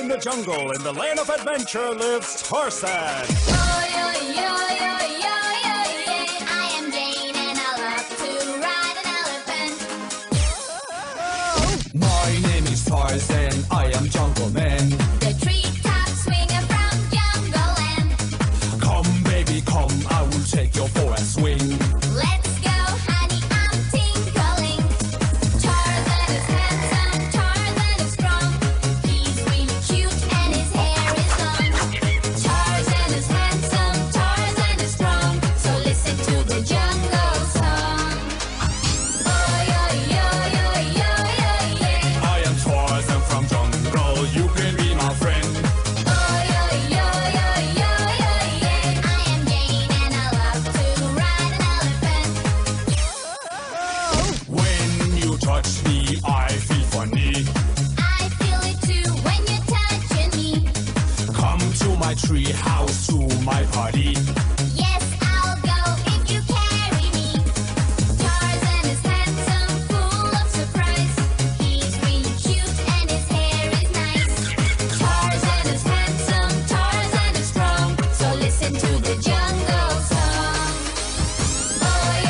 in the jungle, in the land of adventure lives Tarzan. I am Jane and I love to ride an elephant. My name is Tarzan, I am Jungle Man. The treetops swinging from jungle land. Come baby, come, I will take you for a swing. Let's go, honey, I'm tinkling. Tarzan is handsome, Tarzan is strong. He's really cute and his hair is long. Tarzan is handsome, Tarzan is strong. So listen to the jungle song. I am Tarzan from jungle, you can be my friend. I am Jane and I love to ride an elephant. When you touch me, I feel funny. I feel it too when you're touching me. Come to my tree house, to my party. Yes, I'll go if you carry me. Tarzan is handsome, full of surprise. He's really cute and his hair is nice. Tarzan is handsome, Tarzan is strong. So listen to the jungle song. I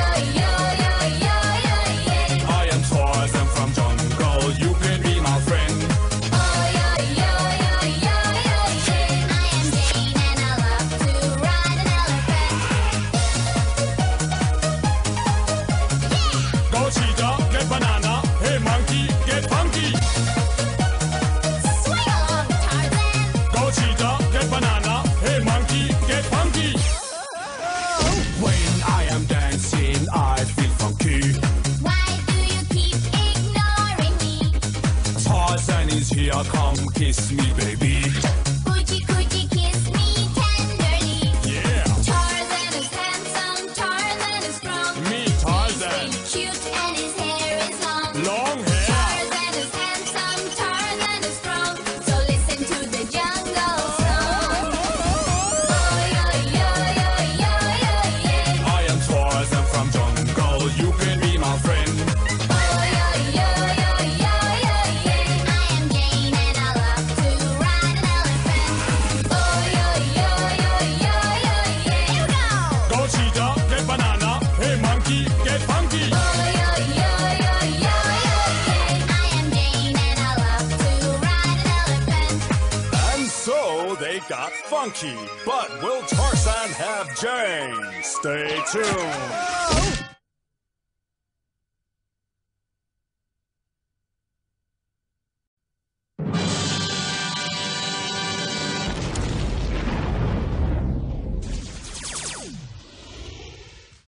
am Tarzan from jungle, you can be my friend. I am Jane and I love to ride an elephant. Go cheetah, get banana. Hey monkey, get funky. Swing along, Tarzan. Go cheetah, get banana. Hey monkey, get funky. When I am dancing, I feel funky. Why do you keep ignoring me? Tarzan is here, come kiss me, baby. Could you kiss me tenderly? Yeah, Tarzan is handsome, Tarzan is strong. me He's Tarzan. really cute and his hair is long. Long hair. Tarzan is handsome, Tarzan is strong. So listen to the jungle song. I am Tarzan from jungle, you can be my friend. I am Jane and I love to ride an elephant. Here we go. Go cheetah, get banana. Hey monkey, get funky. I am Jane and I love to ride an elephant. And so they got funky. But will Tarzan have Jane? Stay tuned.